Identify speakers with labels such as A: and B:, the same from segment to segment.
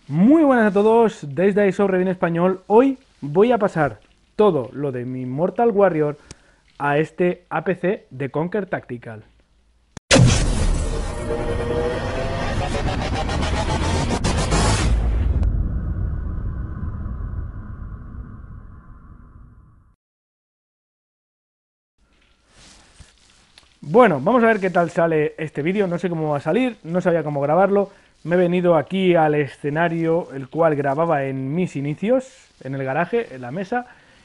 A: Muy buenas a todos, desde iSoft en español. Hoy voy a pasar todo lo de mi Mortal Warrior a este APC de Conquer Tactical. Bueno, vamos a ver qué tal sale este vídeo. No sé cómo va a salir, no sabía cómo grabarlo. Me he venido aquí al escenario, el cual grababa en mis inicios, en el garaje, en la mesa.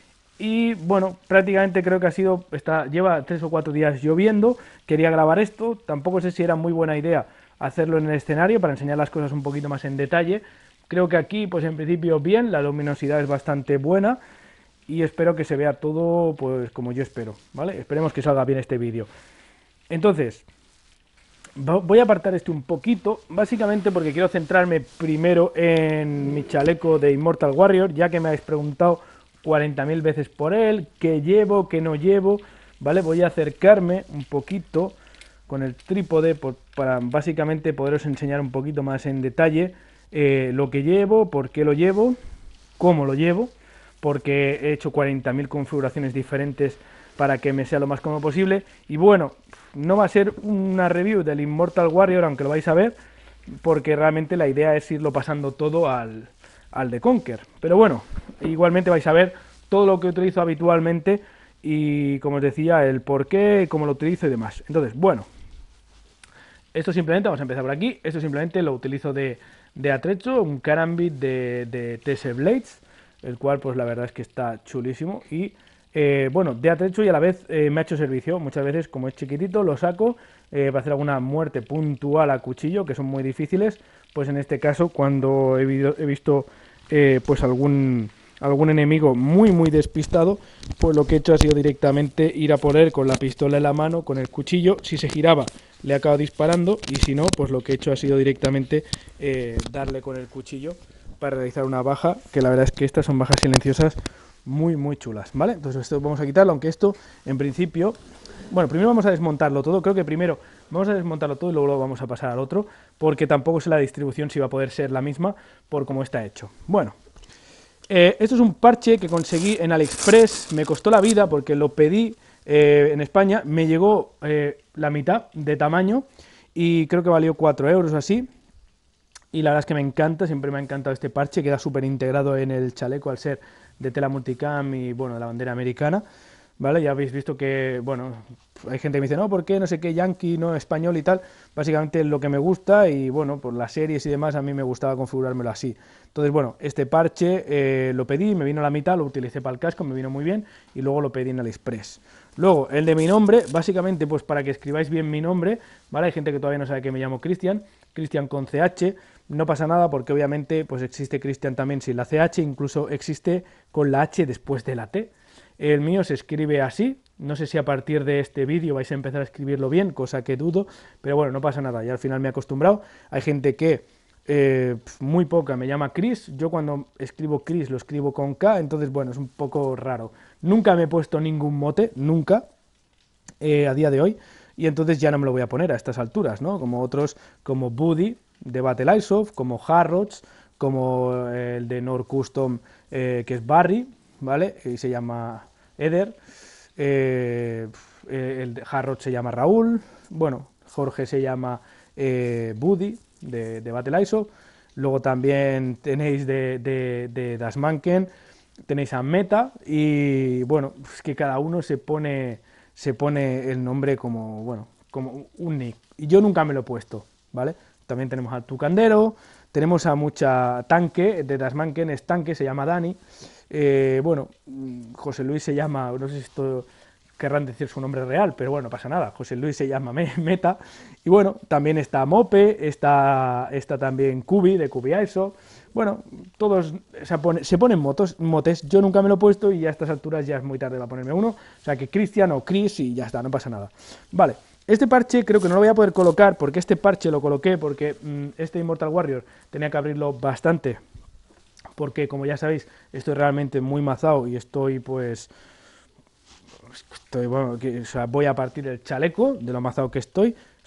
A: Y bueno, prácticamente creo que lleva 3 o 4 días lloviendo. Quería grabar esto, tampoco sé si era muy buena idea hacerlo en el escenario para enseñar las cosas un poquito más en detalle. Creo que aquí, pues en principio bien, la luminosidad es bastante buena y espero que se vea todo pues como yo espero, ¿vale? Esperemos que salga bien este vídeo. Entonces, voy a apartar este un poquito, básicamente porque quiero centrarme primero en mi chaleco de Immortal Warrior, ya que me habéis preguntado 40.000 veces por él, qué llevo, qué no llevo, ¿vale? Voy a acercarme un poquito con el trípode para básicamente poderos enseñar un poquito más en detalle lo que llevo, por qué lo llevo, cómo lo llevo, porque he hecho 40.000 configuraciones diferentes para que me sea lo más cómodo posible. Y bueno, no va a ser una review del Immortal Warrior, aunque lo vais a ver, porque realmente la idea es irlo pasando todo al de Conquer. Pero bueno, igualmente vais a ver todo lo que utilizo habitualmente y, como os decía, el por qué, cómo lo utilizo y demás. Entonces, bueno, esto simplemente, vamos a empezar por aquí, esto simplemente lo utilizo de atrecho, un Karambit de TS Blades, el cual pues la verdad es que está chulísimo y bueno, de atrecho y a la vez me ha hecho servicio. Muchas veces, como es chiquitito, lo saco para hacer alguna muerte puntual a cuchillo, que son muy difíciles. Pues en este caso, cuando he visto pues algún enemigo muy despistado, pues lo que he hecho ha sido directamente ir a por él con la pistola en la mano, con el cuchillo. Si se giraba, le acabo disparando, y si no, pues lo que he hecho ha sido directamente darle con el cuchillo para realizar una baja, que la verdad es que estas son bajas silenciosas muy chulas, ¿vale? Entonces esto vamos a quitarlo, aunque esto en principio, bueno, primero vamos a desmontarlo todo. Creo que primero vamos a desmontarlo todo y luego lo vamos a pasar al otro, porque tampoco sé la distribución si va a poder ser la misma por cómo está hecho. Bueno, esto es un parche que conseguí en AliExpress, me costó la vida porque lo pedí en España, me llegó la mitad de tamaño y creo que valió 4 euros o así. Y la verdad es que me encanta, siempre me ha encantado este parche, queda súper integrado en el chaleco al ser de tela multicam y bueno, de la bandera americana, ¿vale? Ya habéis visto que, bueno, hay gente que me dice, no, ¿por qué no sé qué yankee, no español y tal? Básicamente es lo que me gusta y bueno, por las series y demás a mí me gustaba configurármelo así. Entonces, bueno, este parche lo pedí, me vino a la mitad, lo utilicé para el casco, me vino muy bien y luego lo pedí en AliExpress. Luego, el de mi nombre, básicamente pues para que escribáis bien mi nombre, ¿vale? Hay gente que todavía no sabe que me llamo Cristian, Cristian con CH. No pasa nada porque obviamente pues existe Cristian también sin la CH, incluso existe con la H después de la T. El mío se escribe así, no sé si a partir de este vídeo vais a empezar a escribirlo bien, cosa que dudo, pero bueno, no pasa nada, ya al final me he acostumbrado. Hay gente que muy poca me llama Chris, yo cuando escribo Chris lo escribo con K, entonces bueno, es un poco raro. Nunca me he puesto ningún mote, nunca, a día de hoy, y entonces ya no me lo voy a poner a estas alturas, ¿no? Como otros, como Buddy de Battle Airsoft, como Harrods, como el de Nord Custom, que es Barry, ¿vale? Y se llama Eder. El de Harrods se llama Raúl. Bueno, Jorge se llama Buddy de Battle Airsoft. Luego también tenéis de Das Manken, tenéis a Meta, y bueno, es que cada uno se pone el nombre como, bueno, como un nick. Y yo nunca me lo he puesto, ¿vale? También tenemos a Tucandero, tenemos a mucha Tanque, de Das Manken es Tanque, se llama Dani. Bueno, José Luis se llama, no sé si esto querrán decir su nombre real, pero bueno, no pasa nada, José Luis se llama Meta. Y bueno, también está Mope, está también Cubi, de Cubi Airsoft. Bueno, todos se ponen motes, yo nunca me lo he puesto y a estas alturas ya es muy tarde para ponerme uno, o sea que Cristian o Chris y ya está, no pasa nada. Vale, este parche creo que no lo voy a poder colocar porque este parche lo coloqué porque este Immortal Warrior tenía que abrirlo bastante, porque como ya sabéis, estoy realmente muy mazado y estoy pues... bueno, o sea, voy a partir el chaleco de lo mazado que estoy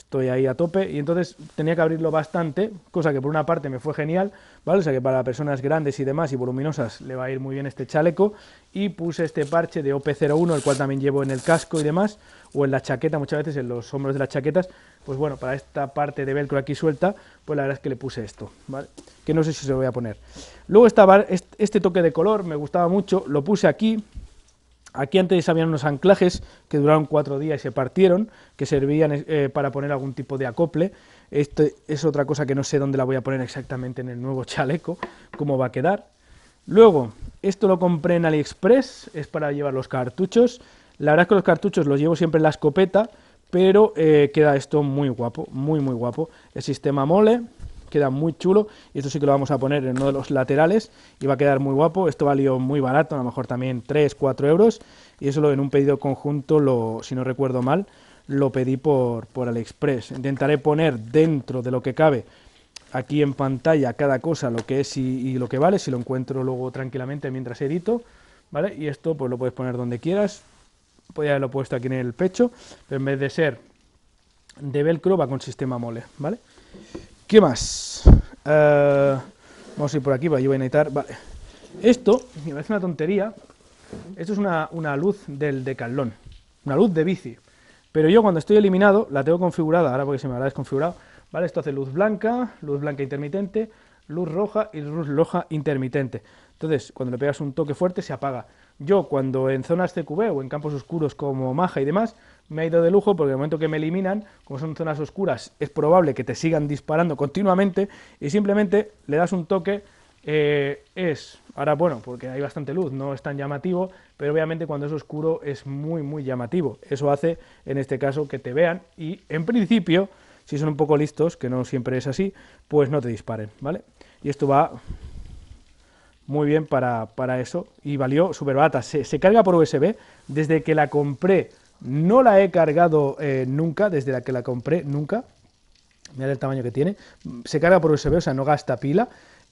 A: estoy ahí a tope y entonces tenía que abrirlo bastante, cosa que por una parte me fue genial, ¿vale? O sea que para personas grandes y demás y voluminosas le va a ir muy bien este chaleco, y puse este parche de OP01, el cual también llevo en el casco y demás, o en la chaqueta, muchas veces en los hombros de las chaquetas. Pues bueno, para esta parte de velcro aquí suelta, pues la verdad es que le puse esto, ¿vale? Que no sé si se lo voy a poner. Luego estaba este toque de color, me gustaba mucho, lo puse aquí. Aquí antes habían unos anclajes que duraron 4 días y se partieron, que servían para poner algún tipo de acople. Este es otra cosa que no sé dónde la voy a poner exactamente en el nuevo chaleco, cómo va a quedar. Luego, esto lo compré en AliExpress, es para llevar los cartuchos. La verdad es que los cartuchos los llevo siempre en la escopeta, pero queda esto muy guapo, muy muy guapo. El sistema mole queda muy chulo, y esto sí que lo vamos a poner en uno de los laterales y va a quedar muy guapo. Esto valió muy barato, a lo mejor también 3-4 euros, y eso en un pedido conjunto, si no recuerdo mal, lo pedí por AliExpress. Intentaré poner dentro de lo que cabe aquí en pantalla cada cosa, lo que es y lo que vale, si lo encuentro luego tranquilamente mientras edito, ¿vale? Y esto pues lo puedes poner donde quieras. Podría haberlo puesto aquí en el pecho, pero en vez de ser de velcro va con sistema mole, ¿vale? ¿Qué más? Vamos a ir por aquí, yo voy a necesitar... Vale. Esto, me parece una tontería, esto es una luz del Decathlon, una luz de bici, pero yo cuando estoy eliminado la tengo configurada, ahora porque se me habrá desconfigurado, ¿vale? Esto hace luz blanca intermitente, luz roja y luz roja intermitente. Entonces, cuando le pegas un toque fuerte se apaga. Yo cuando en zonas CQB o en campos oscuros como Maja y demás, me ha ido de lujo, porque en el momento que me eliminan, como son zonas oscuras, es probable que te sigan disparando continuamente, y simplemente le das un toque. Ahora bueno, porque hay bastante luz, no es tan llamativo, pero obviamente cuando es oscuro es muy muy llamativo. Eso hace, en este caso, que te vean y, en principio, si son un poco listos, que no siempre es así, pues no te disparen, ¿vale? Y esto va muy bien para eso, y valió súper barata. Se carga por USB, desde que la compré no la he cargado nunca, desde la que la compré nunca. Mirad el tamaño que tiene, se carga por USB, o sea, no gasta pila,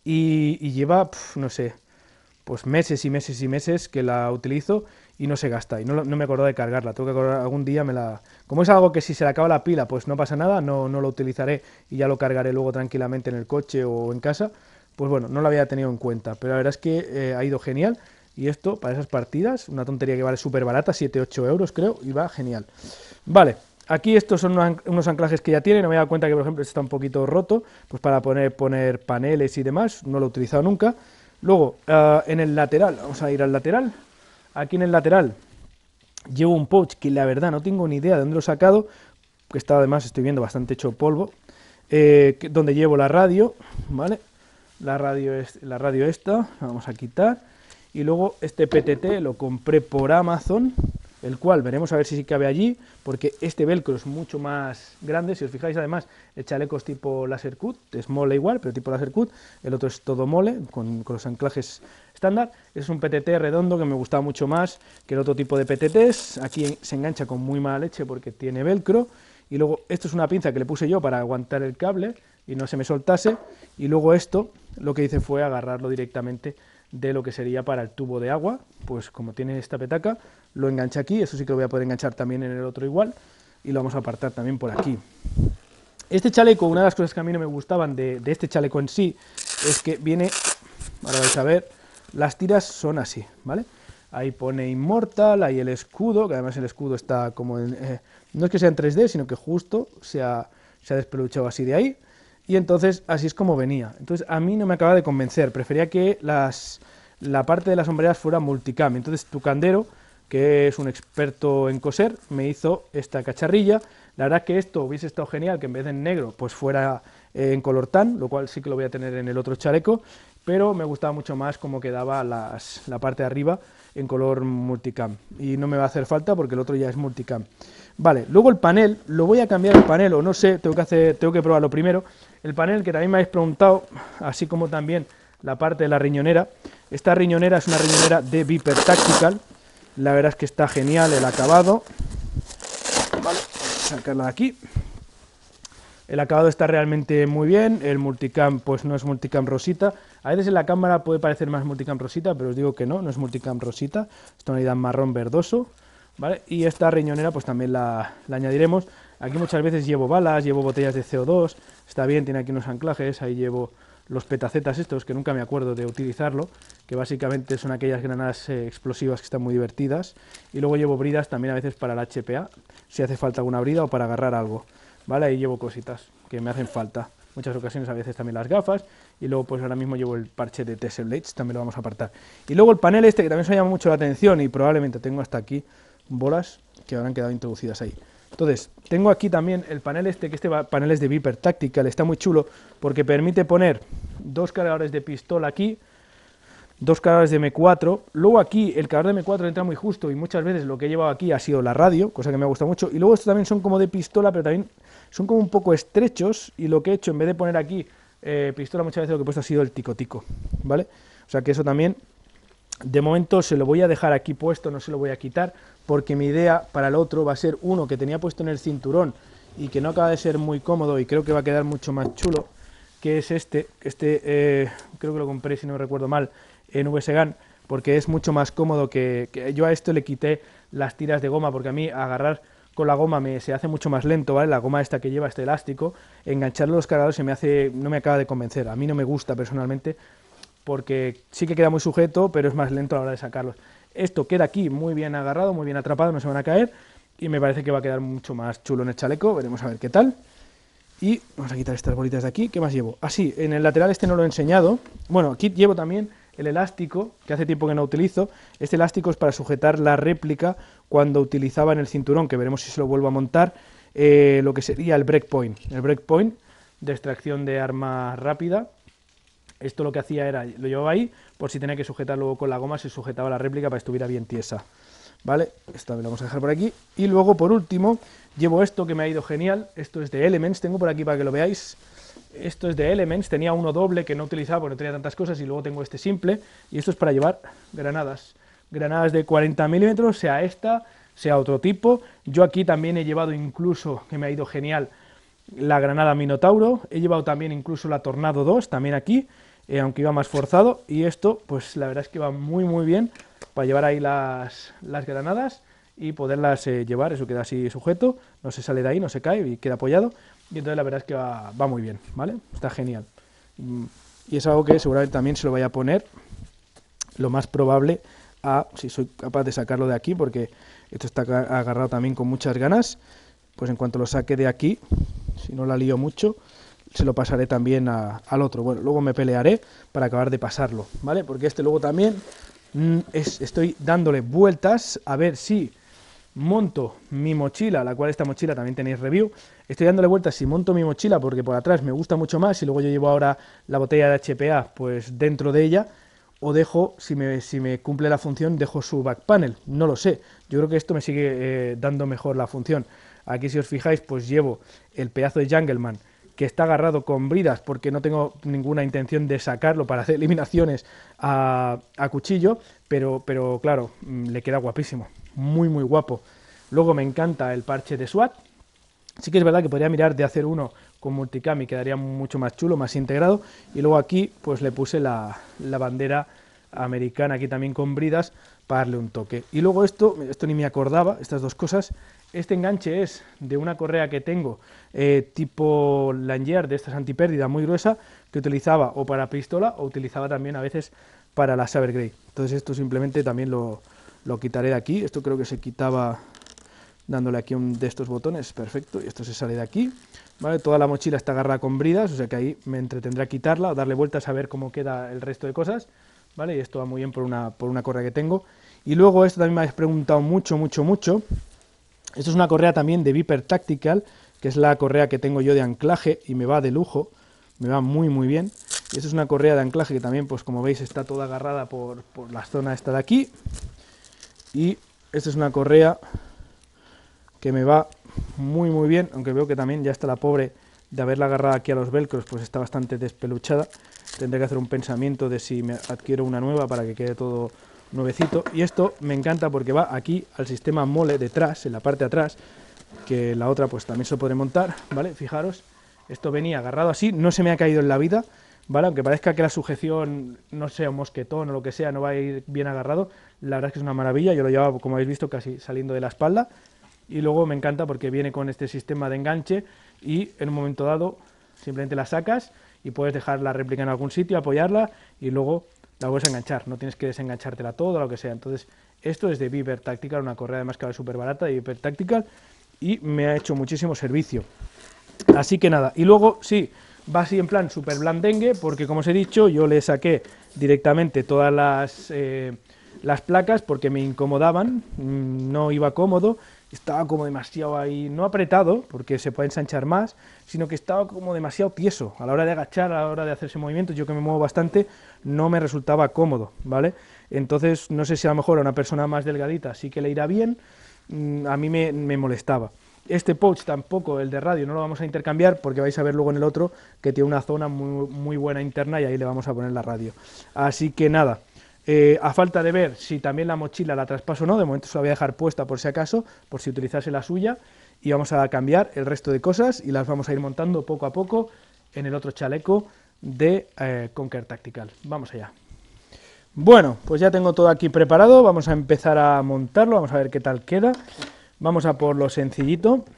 A: y lleva, no sé, pues meses y meses y meses que la utilizo y no se gasta, y no me acuerdo de cargarla. Tengo que acordar, algún día como es algo que si se le acaba la pila pues no pasa nada, no lo utilizaré y ya lo cargaré luego tranquilamente en el coche o en casa. Pues bueno, no lo había tenido en cuenta, pero la verdad es que ha ido genial, y esto para esas partidas, una tontería que vale súper barata, 7-8 euros creo, y va genial. Vale, aquí estos son unos anclajes que ya tiene, no me he dado cuenta que por ejemplo este está un poquito roto, pues para poner paneles y demás, no lo he utilizado nunca. Luego, en el lateral, vamos a ir al lateral. Aquí en el lateral llevo un pouch que la verdad no tengo ni idea de dónde lo he sacado, que está además, estoy viendo, bastante hecho polvo, donde llevo la radio, ¿vale? La radio esta, la vamos a quitar, y luego este PTT lo compré por Amazon, el cual veremos a ver si cabe allí, porque este velcro es mucho más grande. Si os fijáis, además, el chaleco es tipo laser cut, es mole igual, pero tipo laser cut, el otro es todo mole, con los anclajes estándar. Es un PTT redondo que me gusta mucho más que el otro tipo de PTTs. Aquí se engancha con muy mala leche porque tiene velcro, y luego esto es una pinza que le puse yo para aguantar el cable y no se me soltase, y luego esto lo que hice fue agarrarlo directamente de lo que sería para el tubo de agua. Pues como tiene esta petaca, lo enganché aquí, eso sí que lo voy a poder enganchar también en el otro igual, y lo vamos a apartar también por aquí. Este chaleco, una de las cosas que a mí no me gustaban de este chaleco en sí, es que viene, ahora vais a ver, las tiras son así, ¿vale? Ahí pone Immortal, ahí el escudo, que además el escudo está como en, no es que sea en 3D, sino que justo se ha despeluchado así de ahí, y entonces así es como venía. Entonces a mí no me acaba de convencer, prefería que la parte de las sombreras fuera multicam. Entonces Tucandero, que es un experto en coser, me hizo esta cacharrilla. La verdad que esto hubiese estado genial, que en vez de en negro pues fuera en color tan, lo cual sí que lo voy a tener en el otro chaleco, pero me gustaba mucho más cómo quedaba la parte de arriba en color multicam, y no me va a hacer falta porque el otro ya es multicam. Vale, luego el panel, lo voy a cambiar el panel, o no sé, tengo que probarlo primero. El panel, que también me habéis preguntado, así como también la parte de la riñonera. Esta riñonera es una riñonera de Viper Tactical, la verdad es que está genial el acabado. Vale, vamos a sacarla de aquí. El acabado está realmente muy bien, el multicam pues no es multicam rosita. A veces en la cámara puede parecer más multicam rosita, pero os digo que no es multicam rosita, es tonalidad marrón verdoso, ¿vale? Y esta riñonera pues también la añadiremos. Aquí muchas veces llevo balas, llevo botellas de CO2, está bien, tiene aquí unos anclajes, ahí llevo los petacetas estos, que nunca me acuerdo de utilizarlo, que básicamente son aquellas granadas explosivas que están muy divertidas, y luego llevo bridas también a veces para el HPA, si hace falta alguna brida o para agarrar algo, ¿vale? Ahí llevo cositas que me hacen falta, muchas ocasiones a veces también las gafas, y luego pues ahora mismo llevo el parche de Tessel Blades, también lo vamos a apartar. Y luego el panel este, que también se llama mucho la atención, y probablemente tengo hasta aquí bolas que habrán quedado introducidas ahí. Entonces, tengo aquí también el panel este, que este panel es de Viper Tactical, está muy chulo porque permite poner dos cargadores de pistola aquí, dos cargadores de M4, luego aquí el cargador de M4 entra muy justo y muchas veces lo que he llevado aquí ha sido la radio, cosa que me ha gustado mucho, y luego estos también son como de pistola, pero también son como un poco estrechos, y lo que he hecho en vez de poner aquí pistola, muchas veces lo que he puesto ha sido el tico-tico, ¿vale? O sea que eso también, de momento se lo voy a dejar aquí puesto, no se lo voy a quitar, porque mi idea para el otro va a ser uno que tenía puesto en el cinturón y que no acaba de ser muy cómodo y creo que va a quedar mucho más chulo, que es este creo que lo compré, si no recuerdo mal, en VSGAN, porque es mucho más cómodo que yo a esto le quité las tiras de goma, porque a mí agarrar con la goma se hace mucho más lento, ¿vale? La goma esta que lleva este elástico, engancharlo a los cargadores no me acaba de convencer, a mí no me gusta personalmente, porque sí que queda muy sujeto, pero es más lento a la hora de sacarlos. Esto queda aquí muy bien agarrado, muy bien atrapado, no se van a caer, y me parece que va a quedar mucho más chulo en el chaleco, veremos a ver qué tal. Y vamos a quitar estas bolitas de aquí. ¿Qué más llevo? Ah, sí, en el lateral este no lo he enseñado. Bueno, aquí llevo también el elástico, que hace tiempo que no utilizo. Este elástico es para sujetar la réplica cuando utilizaba en el cinturón, que veremos si se lo vuelvo a montar, lo que sería el breakpoint. El breakpoint de extracción de arma rápida. Esto lo que hacía era, lo llevaba ahí, por si tenía que sujetar luego con la goma, se sujetaba la réplica para que estuviera bien tiesa. ¿Vale? Esto lo vamos a dejar por aquí. Y luego, por último, llevo esto que me ha ido genial. Esto es de Elements, tengo por aquí para que lo veáis. Esto es de Elements, tenía uno doble que no utilizaba porque no tenía tantas cosas, y luego tengo este simple. Y esto es para llevar granadas. Granadas de 40 milímetros, sea esta, sea otro tipo. Yo aquí también he llevado incluso, que me ha ido genial, la granada Minotauro. He llevado también incluso la Tornado 2, también aquí, aunque iba más forzado. Y esto, pues la verdad es que va muy muy bien para llevar ahí las granadas y poderlas llevar, eso queda así sujeto, no se sale de ahí, no se cae y queda apoyado, y entonces la verdad es que va muy bien, ¿vale? Está genial. Y es algo que seguramente también se lo vaya a poner, lo más probable, si soy capaz de sacarlo de aquí, porque esto está agarrado también con muchas ganas, pues en cuanto lo saque de aquí, si no la lío mucho, se lo pasaré también al otro. Bueno, luego me pelearé para acabar de pasarlo, ¿vale? Porque este luego también estoy dándole vueltas a ver si monto mi mochila, la cual esta mochila también tenéis review. Estoy dándole vueltas si monto mi mochila porque por atrás me gusta mucho más, y luego yo llevo ahora la botella de HPA pues dentro de ella, o dejo, si me cumple la función, dejo su back panel, no lo sé. Yo creo que esto me sigue dando mejor la función. Aquí, si os fijáis, pues llevo el pedazo de Jungleman que está agarrado con bridas porque no tengo ninguna intención de sacarlo para hacer eliminaciones a cuchillo, pero claro, le queda guapísimo, muy muy guapo. Luego me encanta el parche de SWAT. Sí que es verdad que podría mirar de hacer uno con multicam y quedaría mucho más chulo, más integrado. Y luego aquí pues le puse la bandera americana aquí también con bridas para darle un toque. Y luego esto ni me acordaba, estas dos cosas. Este enganche es de una correa que tengo tipo lanyard, de estas antipérdida muy gruesa, que utilizaba o para pistola o utilizaba también a veces para la Saber Grey. Entonces esto simplemente también lo quitaré de aquí. Esto creo que se quitaba dándole aquí un de estos botones, perfecto, y esto se sale de aquí, ¿vale? Toda la mochila está agarrada con bridas, o sea que ahí me entretendrá quitarla o darle vueltas a ver cómo queda el resto de cosas, ¿vale? Y esto va muy bien por una correa que tengo. Y luego esto también me habéis preguntado mucho, esto es una correa también de Viper Tactical, que es la correa que tengo yo de anclaje y me va de lujo, me va muy muy bien. Y esta es una correa de anclaje que también, pues como veis, está toda agarrada por la zona esta de aquí. Y esta es una correa que me va muy muy bien, aunque veo que también ya está la pobre de haberla agarrado aquí a los velcros, pues está bastante despeluchada. Tendré que hacer un pensamiento de si me adquiero una nueva para que quede todo nuevecito. Y esto me encanta porque va aquí al sistema mole detrás, en la parte de atrás, que la otra pues también se lo podré montar, ¿vale? Fijaros, esto venía agarrado así, no se me ha caído en la vida, ¿vale? Aunque parezca que la sujeción no sea un mosquetón o lo que sea, no va a ir bien agarrado, la verdad es que es una maravilla. Yo lo llevaba, como habéis visto, casi saliendo de la espalda. y luego me encanta porque viene con este sistema de enganche y en un momento dado simplemente la sacas y puedes dejar la réplica en algún sitio, apoyarla y luego la vuelves a enganchar, no tienes que desenganchártela todo o lo que sea. Entonces esto es de Viper Tactical, una correa además que ahora es súper barata de Viper Tactical y me ha hecho muchísimo servicio. Así que nada, y luego sí, va así en plan super blandengue, porque como os he dicho, yo le saqué directamente todas las placas porque me incomodaban, no iba cómodo, estaba como demasiado ahí, no apretado, porque se puede ensanchar más, sino que estaba como demasiado tieso, a la hora de agachar, a la hora de hacerse movimientos, yo que me muevo bastante, no me resultaba cómodo, ¿vale? Entonces, no sé si a lo mejor a una persona más delgadita sí que le irá bien, a mí me molestaba. Este pouch tampoco, el de radio, no lo vamos a intercambiar porque vais a ver luego en el otro que tiene una zona muy buena interna y ahí le vamos a poner la radio. Así que nada, a falta de ver si también la mochila la traspaso o no, de momento se la voy a dejar puesta por si acaso, por si utilizase la suya, y vamos a cambiar el resto de cosas y las vamos a ir montando poco a poco en el otro chaleco de Conquer Tactical. Vamos allá. Bueno, pues ya tengo todo aquí preparado, vamos a empezar a montarlo, vamos a ver qué tal queda. Vamos a por lo sencillito.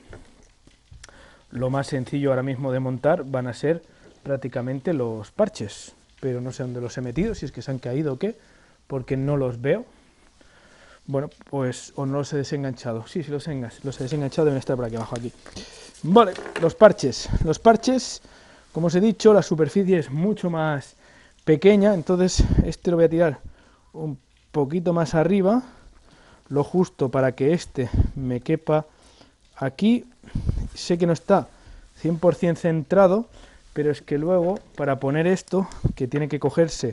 A: Lo más sencillo ahora mismo de montar van a ser prácticamente los parches, pero no sé dónde los he metido, si es que se han caído o qué, porque no los veo. Bueno, pues o no los he desenganchado. Sí, los he desenganchado, deben estar por aquí abajo, aquí. Vale, los parches. Los parches, como os he dicho, la superficie es mucho más pequeña, entonces este lo voy a tirar un poquito más arriba, lo justo para que este me quepa aquí. Sé que no está 100% centrado, pero es que luego para poner esto, que tiene que cogerse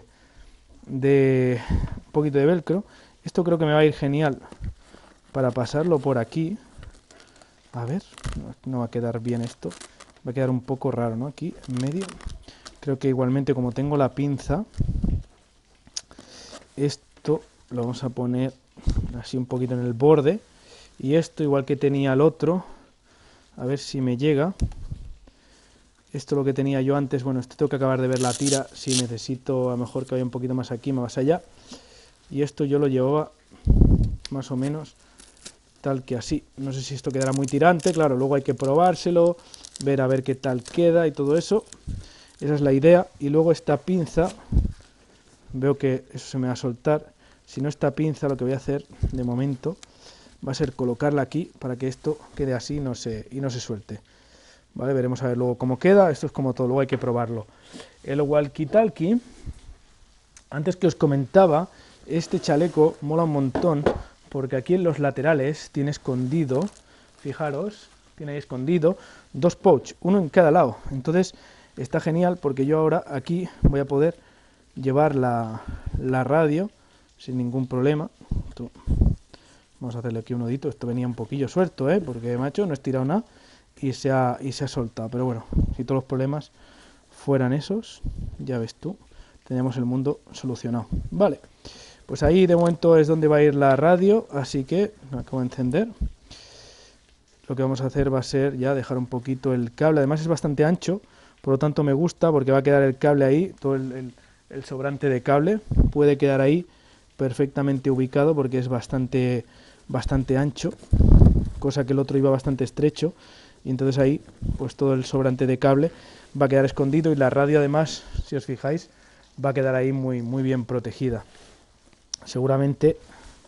A: de un poquito de velcro, esto creo que me va a ir genial para pasarlo por aquí. A ver, no va a quedar bien esto, va a quedar un poco raro, ¿no? Aquí en medio, creo que igualmente como tengo la pinza, esto lo vamos a poner así un poquito en el borde, y esto igual que tenía el otro, a ver si me llega. Esto lo que tenía yo antes, bueno, esto tengo que acabar de ver la tira, si necesito a lo mejor que vaya un poquito más aquí, más allá, y esto yo lo llevaba más o menos tal que así. No sé si esto quedará muy tirante, claro, luego hay que probárselo, ver a ver qué tal queda y todo eso, esa es la idea. Y luego esta pinza, veo que eso se me va a soltar. Si no, esta pinza lo que voy a hacer de momento va a ser colocarla aquí para que esto quede así y no se suelte. Vale, veremos a ver luego cómo queda. Esto es como todo, luego hay que probarlo. El walkie-talkie, antes que os comentaba, este chaleco mola un montón porque aquí en los laterales tiene escondido, fijaros, tiene ahí escondido dos pouch, uno en cada lado. Entonces está genial porque yo ahora aquí voy a poder llevar la radio sin ningún problema. Esto, vamos a hacerle aquí un nudito. Esto venía un poquillo suelto, porque macho no he estirado nada y se ha soltado. Pero bueno, si todos los problemas fueran esos, ya ves tú, tenemos el mundo solucionado. Vale, pues ahí de momento es donde va a ir la radio, así que me acabo de encender. Lo que vamos a hacer va a ser ya dejar un poquito el cable. Además es bastante ancho, por lo tanto me gusta porque va a quedar el cable ahí, todo el sobrante de cable puede quedar ahí perfectamente ubicado porque es bastante ancho, cosa que el otro iba bastante estrecho, y entonces ahí pues todo el sobrante de cable va a quedar escondido y la radio además, si os fijáis, va a quedar ahí muy bien protegida. Seguramente,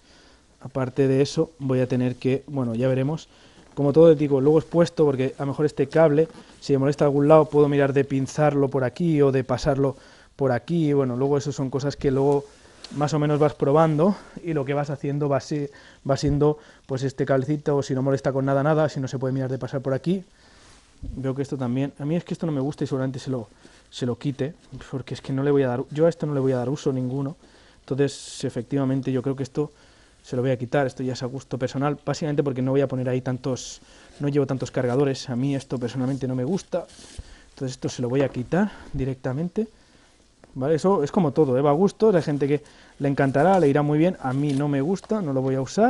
A: aparte de eso, voy a tener que, bueno, ya veremos, como todo digo, luego expuesto, porque a lo mejor este cable, si me molesta a algún lado, puedo mirar de pinzarlo por aquí o de pasarlo por aquí. Bueno, luego eso son cosas que luego más o menos vas probando y lo que vas haciendo va siendo pues este cablecito, o si no molesta con nada, si no se puede mirar de pasar por aquí. Veo que esto también, a mí es que esto no me gusta y seguramente se lo quite, porque es que no le voy a dar, yo a esto no le voy a dar uso ninguno. Entonces efectivamente yo creo que esto se lo voy a quitar, esto ya es a gusto personal, básicamente porque no voy a poner ahí no llevo tantos cargadores, a mí esto personalmente no me gusta, entonces esto se lo voy a quitar directamente. ¿Vale? Eso es como todo, va a gusto, hay gente que le encantará, le irá muy bien, a mí no me gusta, no lo voy a usar,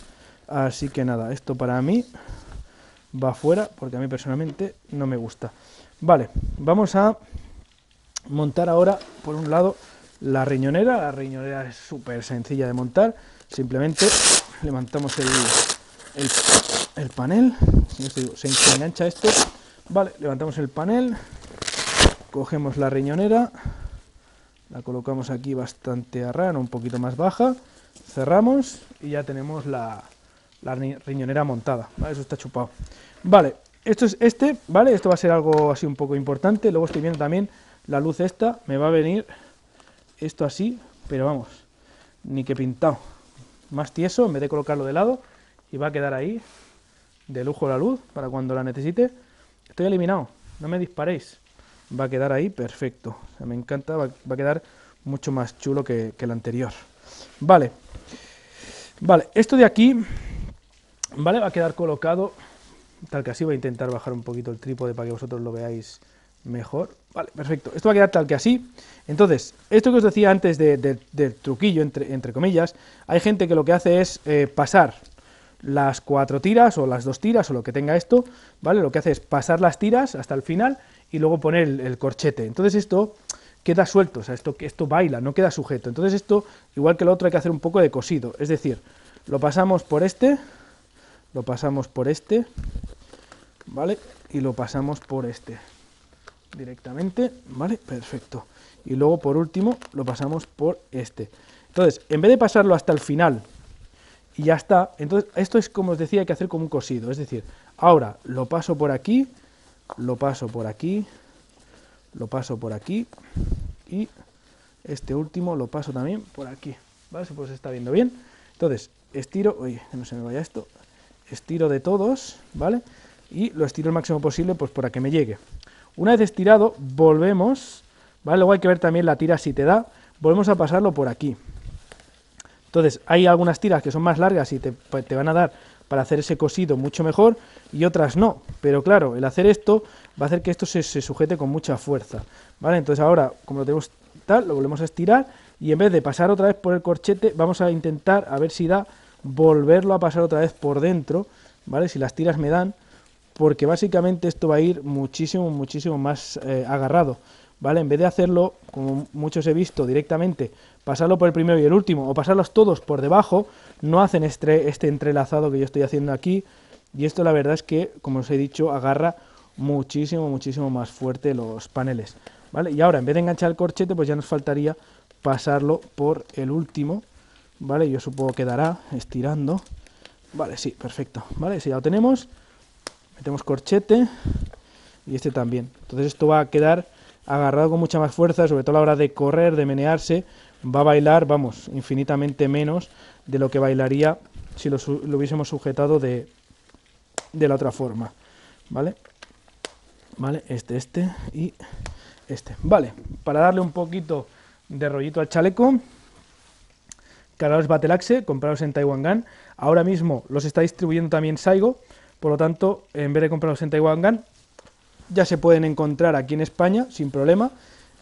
A: así que nada, esto para mí va fuera, porque a mí personalmente no me gusta. Vale, vamos a montar ahora, por un lado, la riñonera es súper sencilla de montar, simplemente levantamos el panel, se engancha esto, vale, levantamos el panel, cogemos la riñonera, la colocamos aquí bastante a ras, un poquito más baja, cerramos y ya tenemos la riñonera montada, ¿vale? Eso está chupado. Vale, esto es ¿vale? Esto va a ser algo así un poco importante. Luego estoy viendo también la luz esta, me va a venir esto así, pero vamos, ni que pintado. Más tieso, en vez de colocarlo de lado, y va a quedar ahí, de lujo la luz, para cuando la necesite. Estoy eliminado, no me disparéis. Va a quedar ahí perfecto, o sea, me encanta, va a quedar mucho más chulo que el anterior. Vale, esto de aquí, vale, va a quedar colocado tal que así. Voy a intentar bajar un poquito el trípode para que vosotros lo veáis mejor. Vale, perfecto, esto va a quedar tal que así. Entonces, esto que os decía antes del truquillo, entre comillas, hay gente que lo que hace es pasar las 4 tiras o las 2 tiras o lo que tenga esto, ¿vale? Lo que hace es pasar las tiras hasta el final y luego poner el corchete. Entonces esto queda suelto, o sea, esto baila, no queda sujeto. Entonces esto, igual que lo otro, hay que hacer un poco de cosido. Es decir, lo pasamos por lo pasamos por ¿vale? Y lo pasamos por directamente, ¿vale? Perfecto. Y luego, por último, lo pasamos por Entonces, en vez de pasarlo hasta el final y ya está, entonces esto es, como os decía, hay que hacer como un cosido. Es decir, ahora lo paso por aquí, lo paso por aquí, lo paso por aquí y este último lo paso también por aquí, ¿vale? Pues se está viendo bien. Entonces, estiro, oye, que no se me vaya esto, estiro de todos, ¿vale? Y lo estiro el máximo posible, pues para que me llegue. Una vez estirado, volvemos, ¿vale? Luego hay que ver también la tira si te da, volvemos a pasarlo por aquí. Entonces, hay algunas tiras que son más largas y te van a dar para hacer ese cosido mucho mejor, y otras no. Pero claro, el hacer esto va a hacer que esto se sujete con mucha fuerza, ¿vale? Entonces ahora, como lo tenemos tal, lo volvemos a estirar, y en vez de pasar otra vez por el corchete, vamos a intentar, a ver si da, volverlo a pasar otra vez por dentro, ¿vale? Si las tiras me dan, porque básicamente esto va a ir muchísimo, muchísimo más agarrado, ¿vale? En vez de hacerlo, como muchos he visto, directamente, pasarlo por el primero y el último, o pasarlos todos por debajo, no hacen este entrelazado que yo estoy haciendo aquí, y esto la verdad es que, como os he dicho, agarra muchísimo, muchísimo más fuerte los paneles, ¿vale? Y ahora, en vez de enganchar el corchete, pues ya nos faltaría pasarlo por el último, ¿vale? Yo supongo que dará, estirando, vale, sí, perfecto, ¿vale? Si ya lo tenemos, metemos corchete, y también. Entonces esto va a quedar agarrado con mucha más fuerza, sobre todo a la hora de correr, de menearse, va a bailar, vamos, infinitamente menos de lo que bailaría si lo hubiésemos sujetado de la otra forma, ¿vale? Vale, y Vale, para darle un poquito de rollito al chaleco, cargadores Battle Axe, comprados en Taiwan Gun. Ahora mismo los está distribuyendo también Saigo, por lo tanto, en vez de comprarlos en Taiwan Gun, ya se pueden encontrar aquí en España sin problema,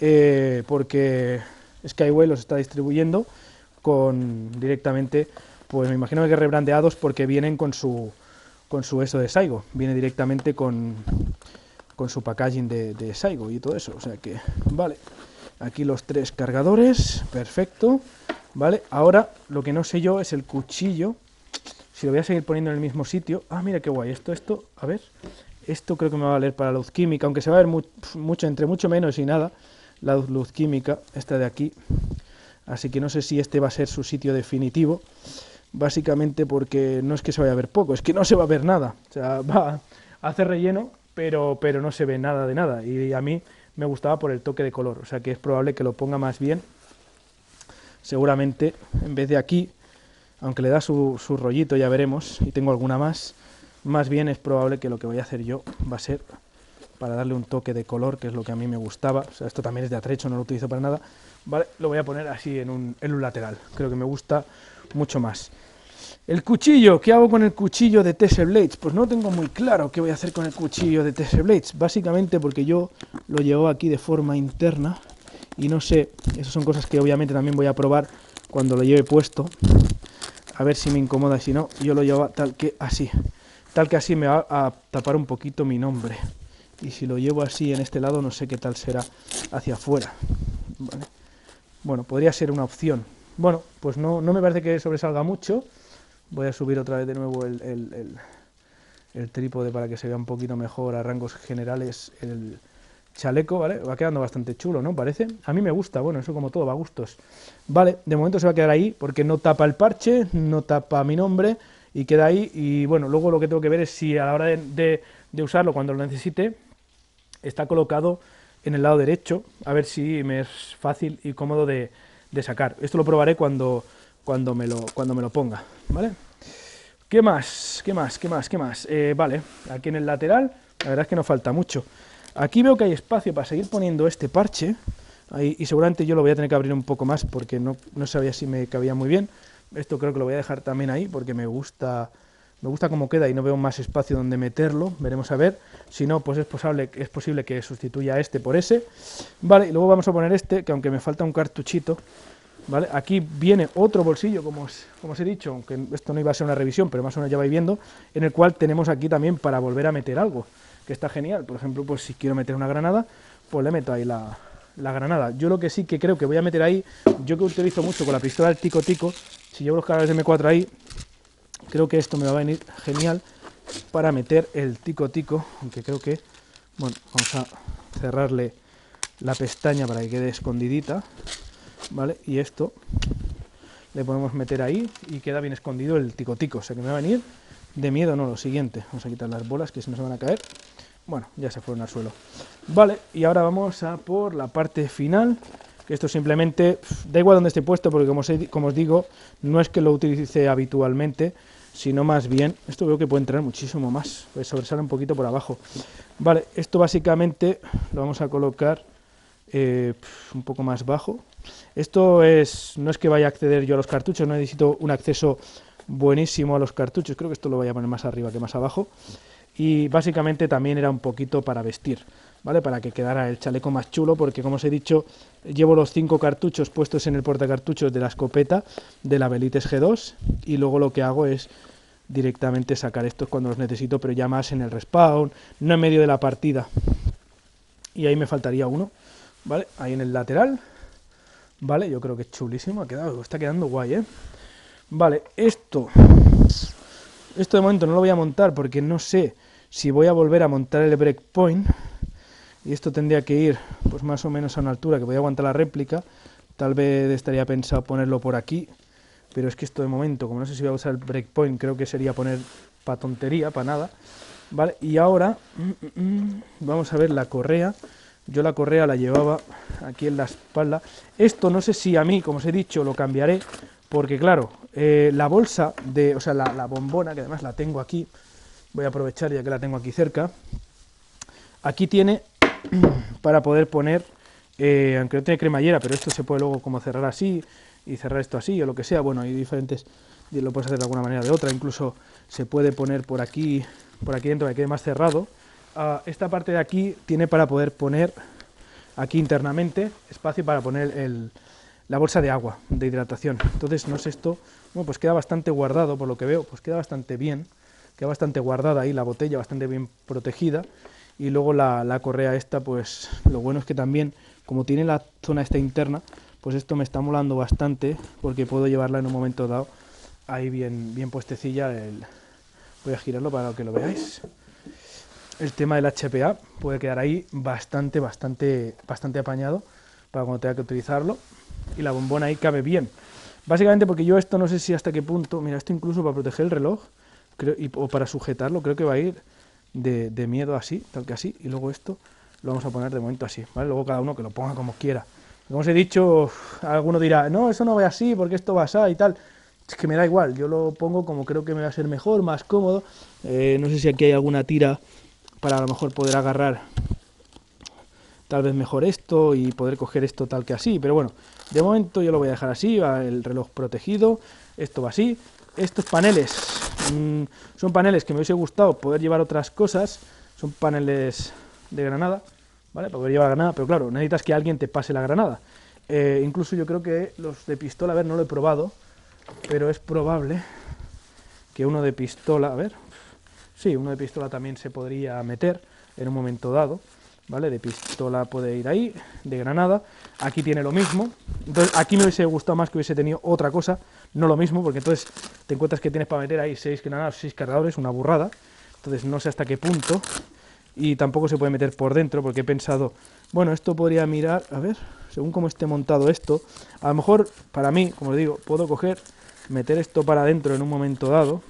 A: porque Skyway los está distribuyendo directamente, pues me imagino que rebrandeados, porque vienen con su eso de Saigo, viene directamente con su packaging de Saigo y todo eso, o sea que, vale, aquí los 3 cargadores, perfecto, vale. Ahora lo que no sé yo es el cuchillo, si lo voy a seguir poniendo en el mismo sitio. Ah, mira qué guay, esto, a ver, esto creo que me va a valer para la luz química, aunque se va a ver entre mucho menos y nada, la luz química, esta de aquí, así que no sé si este va a ser su sitio definitivo, básicamente porque no es que se vaya a ver poco, es que no se va a ver nada, o sea, va a hacer relleno, pero no se ve nada de nada, y a mí me gustaba por el toque de color, o sea que es probable que lo ponga más bien, seguramente, en vez de aquí, aunque le da su rollito, ya veremos, y tengo alguna más bien es probable que lo que voy a hacer yo va a ser para darle un toque de color, que es lo que a mí me gustaba, o sea, esto también es de atrecho, no lo utilizo para nada, vale, lo voy a poner así en un lateral, creo que me gusta mucho más. El cuchillo, ¿qué hago con el cuchillo de TS Blades? Pues no tengo muy claro qué voy a hacer con el cuchillo de TS Blades, básicamente porque yo lo llevo aquí de forma interna, y no sé, esas son cosas que obviamente también voy a probar cuando lo lleve puesto, a ver si me incomoda, y si no, yo lo llevo tal que así me va a tapar un poquito mi nombre, y si lo llevo así en este lado no sé qué tal será hacia afuera, ¿vale? Bueno, podría ser una opción. Bueno, pues no me parece que sobresalga mucho, Voy a subir otra vez de nuevo el trípode para que se vea un poquito mejor a rangos generales el chaleco, ¿vale? Va quedando bastante chulo, ¿no? Parece. A mí me gusta, bueno, eso como todo, va a gustos. Vale, de momento se va a quedar ahí porque no tapa el parche, no tapa mi nombre y queda ahí. Y bueno, luego lo que tengo que ver es si a la hora de usarlo, cuando lo necesite, está colocado en el lado derecho, a ver si me es fácil y cómodo de sacar. Esto lo probaré cuando me lo ponga, ¿vale? ¿Qué más? ¿Qué más? ¿Qué más? ¿Qué más? Vale, aquí en el lateral, la verdad es que no falta mucho. Aquí veo que hay espacio para seguir poniendo este parche, ahí, y seguramente yo lo voy a tener que abrir un poco más porque no sabía si me cabía muy bien. Esto creo que lo voy a dejar también ahí porque me gusta cómo queda y no veo más espacio donde meterlo. Veremos a ver. Si no, pues es posible que sustituya este por ese. Vale, y luego vamos a poner este, que aunque me falta un cartuchito, ¿vale? Aquí viene otro bolsillo, como os he dicho, aunque esto no iba a ser una revisión, pero más o menos ya vais viendo, en el cual tenemos aquí también para volver a meter algo, que está genial. Por ejemplo, pues si quiero meter una granada, pues le meto ahí la granada. Yo lo que sí que creo que voy a meter ahí, yo que utilizo mucho con la pistola del Tico Tico, si llevo los cargadores de M4 ahí, creo que esto me va a venir genial para meter el Tico Tico, aunque creo que, bueno, vamos a cerrarle la pestaña para que quede escondidita, ¿vale? Y esto le podemos meter ahí y queda bien escondido el Tico Tico, o sea que me va a venir de miedo, no, lo siguiente, vamos a quitar las bolas que se nos van a caer, bueno, ya se fueron al suelo, vale, y ahora vamos a por la parte final, que esto simplemente, da igual donde esté puesto, porque como os digo, no es que lo utilice habitualmente, sino más bien, esto veo que puede entrar muchísimo más, pues sobresale un poquito por abajo, vale, esto básicamente lo vamos a colocar un poco más bajo. Esto no es que vaya a acceder yo a los cartuchos, no necesito un acceso buenísimo a los cartuchos, creo que esto lo voy a poner más arriba que más abajo, y básicamente también era un poquito para vestir, ¿vale? Para que quedara el chaleco más chulo, porque como os he dicho, llevo los 5 cartuchos puestos en el portacartuchos de la escopeta de la Velites G2, y luego lo que hago es directamente sacar estos cuando los necesito, pero ya más en el respawn, no en medio de la partida, y ahí me faltaría uno, ¿vale? Ahí en el lateral, ¿vale? Yo creo que es chulísimo, está quedando guay, ¿eh? Vale, esto de momento no lo voy a montar porque no sé si voy a volver a montar el breakpoint, y esto tendría que ir pues más o menos a una altura que voy a aguantar la réplica, tal vez estaría pensado ponerlo por aquí, pero es que esto de momento, como no sé si voy a usar el breakpoint, creo que sería poner para tontería, para nada, ¿vale? Y ahora vamos a ver la correa. Yo la correa la llevaba aquí en la espalda. Esto no sé si a mí, como os he dicho, lo cambiaré, porque claro, la bolsa, o sea, la bombona, que además la tengo aquí, voy a aprovechar ya que la tengo aquí cerca, aquí tiene para poder poner, aunque no tiene cremallera, pero esto se puede luego como cerrar así, y cerrar esto así, o lo que sea, bueno, hay diferentes, lo puedes hacer de alguna manera o de otra, incluso se puede poner por aquí dentro, que quede más cerrado. Esta parte de aquí tiene para poder poner aquí internamente espacio para poner la bolsa de agua, de hidratación. Entonces, no sé esto, bueno, pues queda bastante guardado, por lo que veo, pues queda bastante bien, queda bastante guardada ahí la botella, bastante bien protegida. Y luego la correa esta, pues lo bueno es que también, como tiene la zona esta interna, pues esto me está molando bastante, porque puedo llevarla en un momento dado ahí bien puestecilla. Voy a girarlo para que lo veáis. El tema del HPA puede quedar ahí bastante apañado para cuando tenga que utilizarlo, y la bombona ahí cabe bien, básicamente porque yo esto no sé si hasta qué punto, mira, esto incluso para proteger el reloj o para sujetarlo, creo que va a ir de miedo así, tal que así, y luego esto lo vamos a poner de momento así, ¿vale? Luego cada uno que lo ponga como quiera. Como os he dicho, alguno dirá, no, eso no va así, porque esto va así y tal. Es que me da igual, yo lo pongo como creo que me va a ser mejor, más cómodo. No sé si aquí hay alguna tira para a lo mejor poder agarrar tal vez mejor esto y poder coger esto tal que así, pero bueno, de momento yo lo voy a dejar así, va el reloj protegido, esto va así. Estos paneles son paneles que me hubiese gustado poder llevar otras cosas, son paneles de granada, ¿vale? Para poder llevar granada, pero claro, necesitas que alguien te pase la granada. Incluso yo creo que los de pistola, a ver, no lo he probado, pero es probable que uno de pistola, a ver, sí, uno de pistola también se podría meter en un momento dado, ¿vale? De pistola puede ir ahí, de granada. Aquí tiene lo mismo. Entonces aquí me hubiese gustado más que hubiese tenido otra cosa, no lo mismo, porque entonces te encuentras que tienes para meter ahí 6 granadas, 6 cargadores, una burrada. Entonces no sé hasta qué punto. Y tampoco se puede meter por dentro, porque he pensado, bueno, esto podría mirar, a ver, según cómo esté montado esto, a lo mejor para mí, como os digo, puedo coger, meter esto para adentro en un momento dado.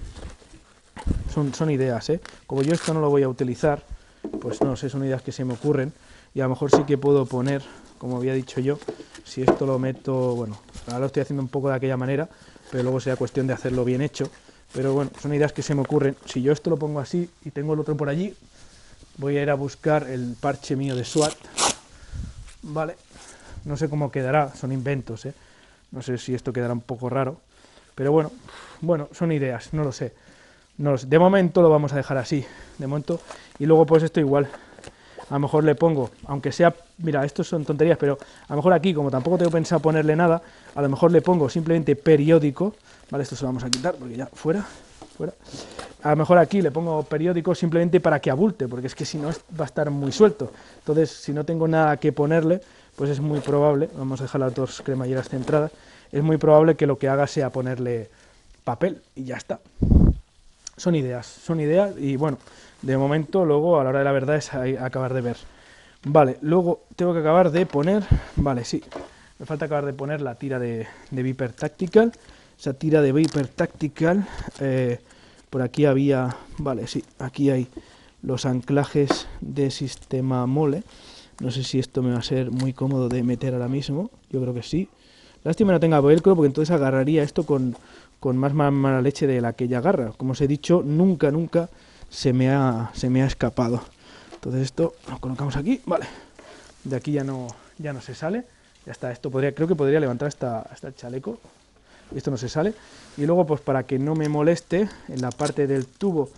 A: Son ideas, ¿eh? Como yo esto no lo voy a utilizar, pues no sé, son ideas que se me ocurren. Y a lo mejor sí que puedo poner, como había dicho yo, si esto lo meto, bueno, ahora lo estoy haciendo un poco de aquella manera, pero luego será cuestión de hacerlo bien hecho. Pero bueno, son ideas que se me ocurren. Si yo esto lo pongo así y tengo el otro por allí, voy a ir a buscar el parche mío de SWAT, ¿vale? No sé cómo quedará, son inventos, ¿eh? No sé si esto quedará un poco raro, pero bueno, son ideas, no lo sé. No lo sé. De momento lo vamos a dejar así, de momento, y luego pues esto igual. A lo mejor le pongo, aunque sea, mira, estos son tonterías, pero a lo mejor aquí, como tampoco tengo pensado ponerle nada, a lo mejor le pongo simplemente periódico, ¿vale? Esto se lo vamos a quitar porque ya fuera. A lo mejor aquí le pongo periódico simplemente para que abulte, porque es que si no va a estar muy suelto. Entonces, si no tengo nada que ponerle, pues es muy probable, vamos a dejar las dos cremalleras centradas, es muy probable que lo que haga sea ponerle papel y ya está. Son ideas y bueno, de momento luego a la hora de la verdad es acabar de ver. Vale, luego tengo que acabar de poner, vale, sí, me falta acabar de poner la tira de Viper Tactical, esa tira de Viper Tactical, por aquí había, vale, sí, aquí hay los anclajes de sistema mole, no sé si esto me va a ser muy cómodo de meter ahora mismo, yo creo que sí. Lástima no tenga velcro porque entonces agarraría esto con más mala leche de la que ya agarra. Como os he dicho, nunca se me ha escapado. Entonces esto lo colocamos aquí, vale. De aquí ya no se sale. Ya está, esto creo que podría levantar hasta el chaleco. Esto no se sale. Y luego, pues para que no me moleste, en la parte del tubo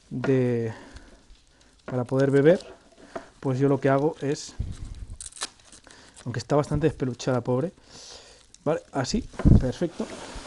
A: para poder beber, pues yo lo que hago es, aunque está bastante despeluchada, pobre, vale, así, perfecto.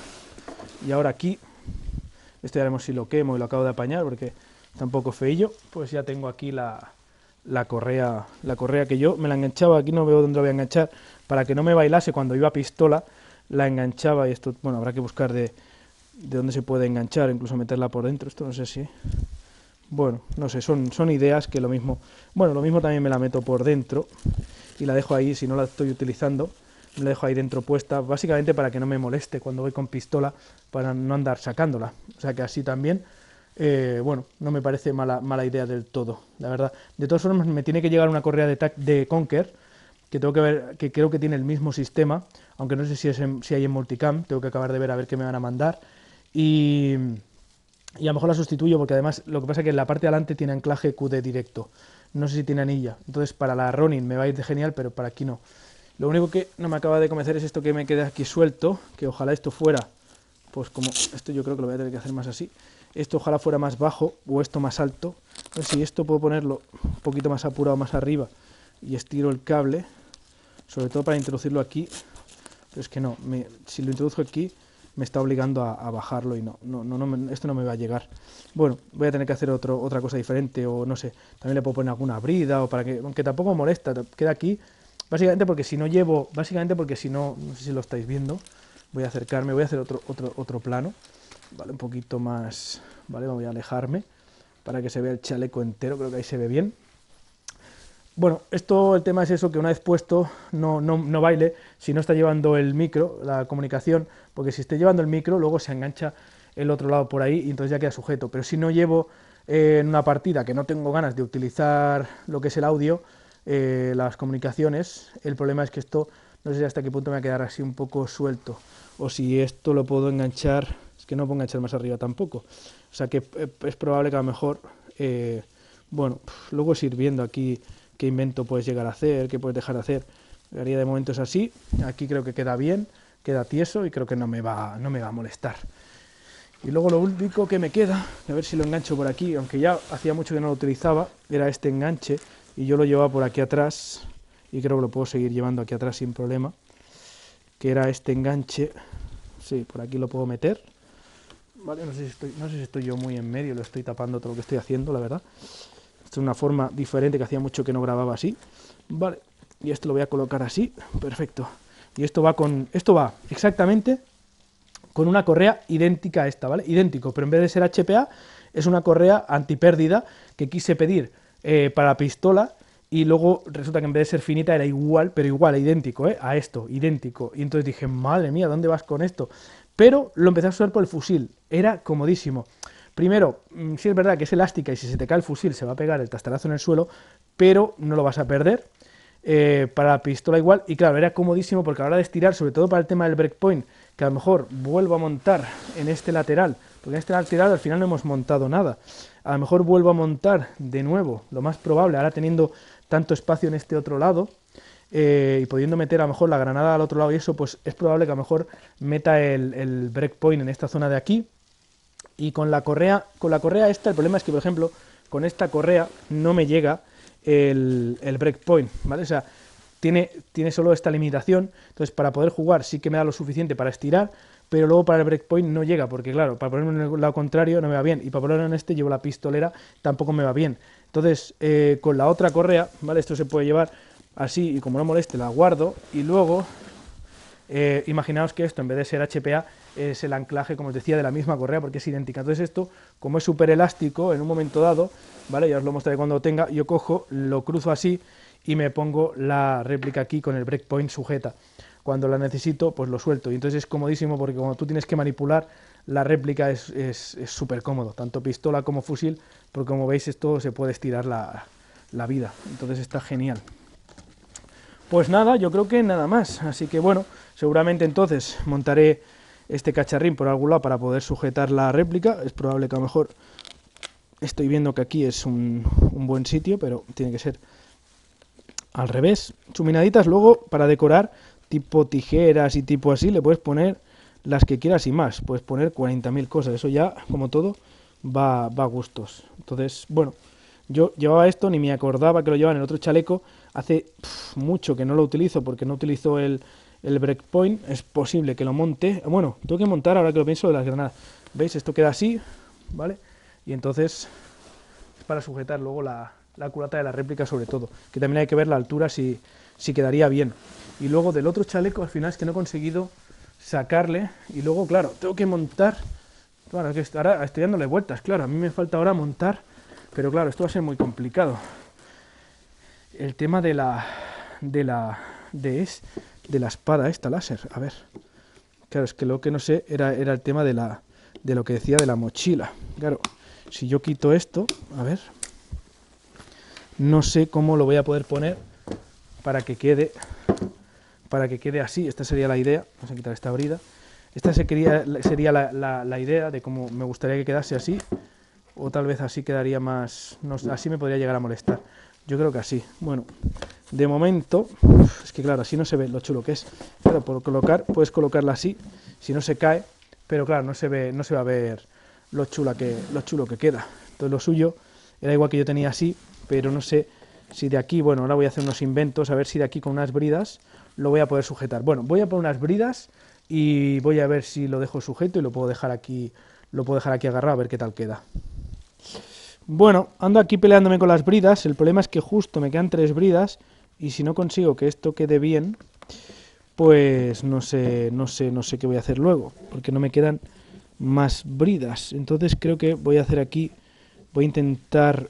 A: Y ahora aquí, esto ya veremos si lo quemo y lo acabo de apañar porque está un poco feillo, pues ya tengo aquí la correa que yo me la enganchaba, aquí no veo dónde la voy a enganchar, para que no me bailase cuando iba a pistola, la enganchaba y esto, bueno, habrá que buscar de dónde se puede enganchar, incluso meterla por dentro, esto no sé si, bueno, no sé, son ideas que lo mismo también me la meto por dentro y la dejo ahí, si no la estoy utilizando, me la dejo ahí dentro puesta, básicamente para que no me moleste cuando voy con pistola, para no andar sacándola, o sea que así también, bueno, no me parece mala idea del todo, la verdad. De todas formas, me tiene que llegar una correa de Conker, que tengo que ver, que creo que tiene el mismo sistema, aunque no sé si hay en Multicam, tengo que acabar de ver a ver qué me van a mandar, y a lo mejor la sustituyo, porque además lo que pasa es que en la parte de adelante tiene anclaje QD directo, no sé si tiene anilla, entonces para la Ronin me va a ir de genial, pero para aquí no. Lo único que no me acaba de convencer es esto que me queda aquí suelto, que ojalá esto fuera, pues como esto yo creo que lo voy a tener que hacer más así, esto ojalá fuera más bajo o esto más alto, no sé si esto puedo ponerlo un poquito más apurado más arriba y estiro el cable, sobre todo para introducirlo aquí, pero es que no, si lo introduzco aquí me está obligando a bajarlo y esto no me va a llegar. Bueno, voy a tener que hacer otra cosa diferente o no sé, también le puedo poner alguna brida o para que, aunque tampoco molesta, queda aquí. Básicamente porque si no, no sé si lo estáis viendo, voy a acercarme, voy a hacer otro plano, vale, un poquito más, vale, voy a alejarme para que se vea el chaleco entero, creo que ahí se ve bien. Bueno, el tema es eso, que una vez puesto no baile si no está llevando el micro, la comunicación, porque si esté llevando el micro luego se engancha el otro lado por ahí y entonces ya queda sujeto, pero si no llevo en una partida que no tengo ganas de utilizar lo que es el audio, las comunicaciones, el problema es que esto no sé hasta qué punto me va a quedar así un poco suelto, o si esto lo puedo enganchar, es que no puedo enganchar más arriba tampoco, o sea que es probable que a lo mejor, bueno, luego es ir viendo aquí qué invento puedes llegar a hacer, qué puedes dejar de hacer. Haría de momento es así, aquí creo que queda bien, queda tieso y creo que no me va a molestar. Y luego lo único que me queda, a ver si lo engancho por aquí, aunque ya hacía mucho que no lo utilizaba, era este enganche y yo lo llevaba por aquí atrás y creo que lo puedo seguir llevando aquí atrás sin problema, que era este enganche, sí, por aquí lo puedo meter. Vale, no sé si estoy yo muy en medio, lo estoy tapando todo lo que estoy haciendo, la verdad. Esta es una forma diferente que hacía mucho que no grababa así. Vale, y esto lo voy a colocar así, perfecto. Y esto va exactamente con una correa idéntica a esta, ¿vale? Idéntico, pero en vez de ser HPA, es una correa antipérdida que quise pedir para la pistola, y luego resulta que en vez de ser finita era igual, pero igual, idéntico, a esto, idéntico. Y entonces dije, madre mía, ¿dónde vas con esto? Pero lo empecé a usar por el fusil, era comodísimo. Primero, sí es verdad que es elástica y si se te cae el fusil se va a pegar el tastarazo en el suelo, pero no lo vas a perder. Para la pistola igual, y claro, era comodísimo porque a la hora de estirar, sobre todo para el tema del breakpoint, que a lo mejor vuelvo a montar en este lateral, porque en este lateral al final no hemos montado nada, a lo mejor vuelvo a montar de nuevo, lo más probable, ahora teniendo tanto espacio en este otro lado, y pudiendo meter a lo mejor la granada al otro lado y eso, pues es probable que a lo mejor meta el breakpoint en esta zona de aquí. Y con la correa esta, el problema es que, por ejemplo, con esta correa no me llega el breakpoint, ¿vale? O sea, tiene solo esta limitación, entonces para poder jugar sí que me da lo suficiente para estirar, pero luego para el breakpoint no llega, porque claro, para ponerlo en el lado contrario no me va bien, y para ponerlo en este llevo la pistolera, tampoco me va bien. Entonces, con la otra correa, ¿vale? Esto se puede llevar así, y como no moleste, la guardo, y luego, imaginaos que esto, en vez de ser HPA, es el anclaje, como os decía, de la misma correa, porque es idéntica. Entonces esto, como es súper elástico, en un momento dado, ¿vale? Ya os lo mostraré cuando lo tenga, yo cojo, lo cruzo así, y me pongo la réplica aquí con el breakpoint sujeta. Cuando la necesito, pues lo suelto, y entonces es comodísimo, porque como tú tienes que manipular, la réplica es súper cómodo, tanto pistola como fusil, porque como veis esto se puede estirar la vida, entonces está genial. Pues nada, yo creo que nada más, así que bueno, seguramente entonces montaré este cacharrín por algún lado para poder sujetar la réplica. Es probable que a lo mejor, estoy viendo que aquí es un buen sitio, pero tiene que ser al revés. Chuminaditas luego para decorar, tipo tijeras y tipo así, le puedes poner las que quieras y más, puedes poner 40.000 cosas, eso ya, como todo, va a gustos. Entonces, bueno, yo llevaba esto, ni me acordaba que lo llevaba en el otro chaleco, hace mucho que no lo utilizo porque no utilizo el breakpoint, es posible que lo monte, bueno, tengo que montar ahora que lo pienso de las granadas, ¿veis? Esto queda así, ¿vale? Y entonces es para sujetar luego la culata de la réplica sobre todo, que también hay que ver la altura si quedaría bien. Y luego del otro chaleco al final es que no he conseguido sacarle, y luego claro, tengo que montar, claro, que ahora estoy dándole vueltas, claro, a mí me falta ahora montar, pero claro, esto va a ser muy complicado. El tema de la espada esta láser, a ver, claro, es que lo que no sé era el tema de lo que decía de la mochila. Claro, si yo quito esto, a ver, no sé cómo lo voy a poder poner para que quede así. Esta sería la idea. Vamos a quitar esta brida. Esta sería la idea de cómo me gustaría que quedase así, o tal vez así quedaría más, no, así me podría llegar a molestar. Yo creo que así. Bueno, de momento, es que claro, así no se ve lo chulo que es. Claro, por colocar, puedes colocarla así, si no se cae, pero claro, no se va a ver lo chulo que queda. Entonces lo suyo era igual que yo tenía así, pero no sé si de aquí, bueno, ahora voy a hacer unos inventos, a ver si de aquí con unas bridas lo voy a poder sujetar. Bueno, voy a poner unas bridas y voy a ver si lo dejo sujeto y lo puedo dejar aquí agarrado, a ver qué tal queda. Bueno, ando aquí peleándome con las bridas, el problema es que justo me quedan 3 bridas y si no consigo que esto quede bien, pues no sé qué voy a hacer luego, porque no me quedan más bridas. Entonces creo que voy a hacer aquí, voy a intentar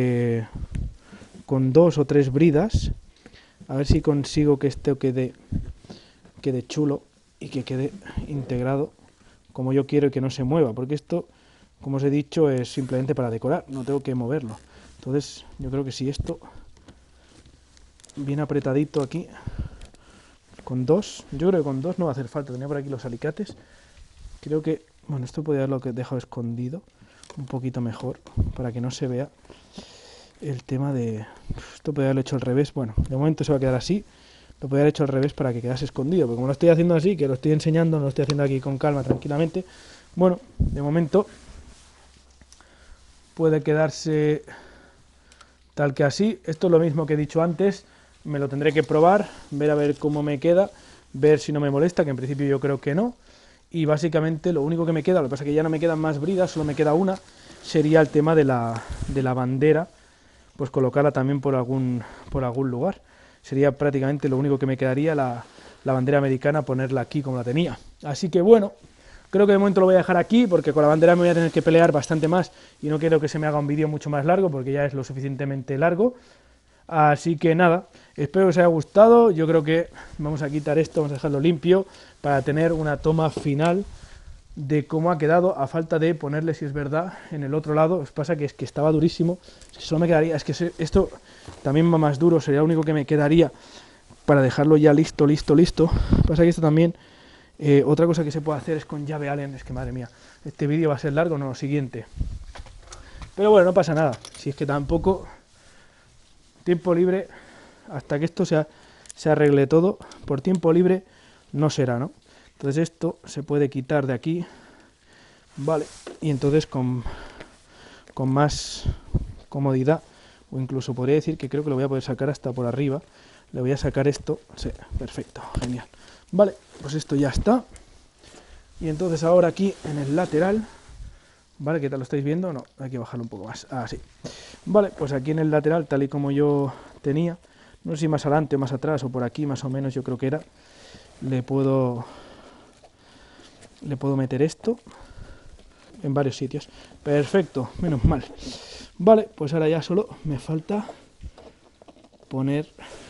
A: con 2 o 3 bridas, a ver si consigo que esto quede chulo y que quede integrado como yo quiero y que no se mueva, porque esto, como os he dicho, es simplemente para decorar, no tengo que moverlo. Entonces yo creo que si esto bien apretadito aquí, con 2, yo creo que con 2 no va a hacer falta, tenía por aquí los alicates, creo que, bueno, esto podría haberlo dejado escondido un poquito mejor, para que no se vea el tema de, esto podría haberlo hecho al revés, bueno, de momento se va a quedar así, lo podría haber hecho al revés para que quedase escondido, porque como lo estoy haciendo así, que lo estoy enseñando, no lo estoy haciendo aquí con calma, tranquilamente, bueno, de momento puede quedarse tal que así. Esto es lo mismo que he dicho antes, me lo tendré que probar, ver a ver cómo me queda, ver si no me molesta, que en principio yo creo que no, y básicamente lo único que me queda, lo que pasa es que ya no me quedan más bridas, solo me queda una, sería el tema de la bandera, pues colocarla también por algún lugar. Sería prácticamente lo único que me quedaría, la bandera americana, ponerla aquí como la tenía. Así que bueno, creo que de momento lo voy a dejar aquí, porque con la bandera me voy a tener que pelear bastante más y no quiero que se me haga un vídeo mucho más largo, porque ya es lo suficientemente largo. Así que nada, espero que os haya gustado. Yo creo que vamos a quitar esto, vamos a dejarlo limpio para tener una toma final de cómo ha quedado, a falta de ponerle, si es verdad, en el otro lado. Os pasa que es que estaba durísimo, solo me quedaría, es que esto también va más duro, sería lo único que me quedaría para dejarlo ya listo. Pasa que esto también, otra cosa que se puede hacer es con llave Allen. Es que madre mía, este vídeo va a ser largo, no, lo siguiente. Pero bueno, no pasa nada, si es que tampoco tiempo libre, hasta que esto se arregle todo, por tiempo libre no será, ¿no? Entonces esto se puede quitar de aquí, vale, y entonces con más comodidad, o incluso podría decir que creo que lo voy a poder sacar hasta por arriba. Le voy a sacar esto, sí, perfecto, genial. Vale, pues esto ya está. Y entonces ahora aquí en el lateral, vale, ¿qué tal lo estáis viendo? No, hay que bajarlo un poco más, así. Vale, pues aquí en el lateral, tal y como yo tenía, no sé si más adelante o más atrás o por aquí más o menos, yo creo que era, le puedo meter esto en varios sitios. Perfecto, menos mal. Vale, pues ahora ya solo me falta poner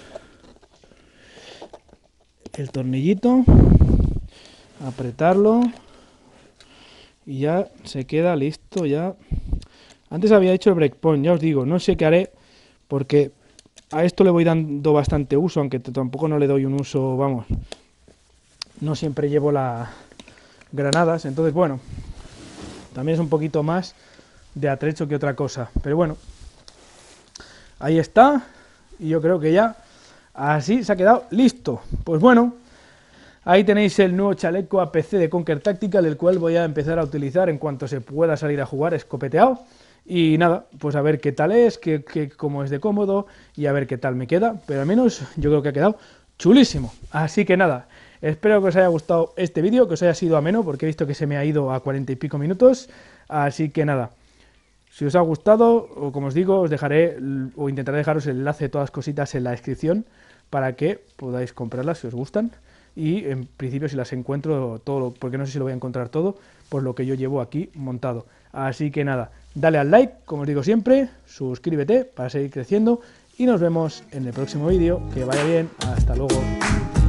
A: el tornillito, apretarlo y ya se queda listo. Ya antes había hecho el breakpoint, ya os digo, no sé qué haré, porque a esto le voy dando bastante uso, aunque tampoco no le doy un uso, vamos, no siempre llevo las granadas, entonces bueno, también es un poquito más de atrecho que otra cosa, pero bueno, ahí está, y yo creo que ya así se ha quedado listo. Pues bueno, ahí tenéis el nuevo chaleco APC de Conquer Tactical, el cual voy a empezar a utilizar en cuanto se pueda salir a jugar escopeteado. Y nada, pues a ver qué tal es, cómo es de cómodo y a ver qué tal me queda, pero al menos yo creo que ha quedado chulísimo. Así que nada, espero que os haya gustado este vídeo, que os haya sido ameno, porque he visto que se me ha ido a 40 y pico minutos. Así que nada, si os ha gustado, o como os digo, os dejaré o intentaré dejaros el enlace de todas las cositas en la descripción para que podáis comprarlas si os gustan. Y en principio, si las encuentro todo, porque no sé si lo voy a encontrar todo, por lo que yo llevo aquí montado. Así que nada, dale al like, como os digo siempre, suscríbete para seguir creciendo y nos vemos en el próximo vídeo. Que vaya bien, hasta luego.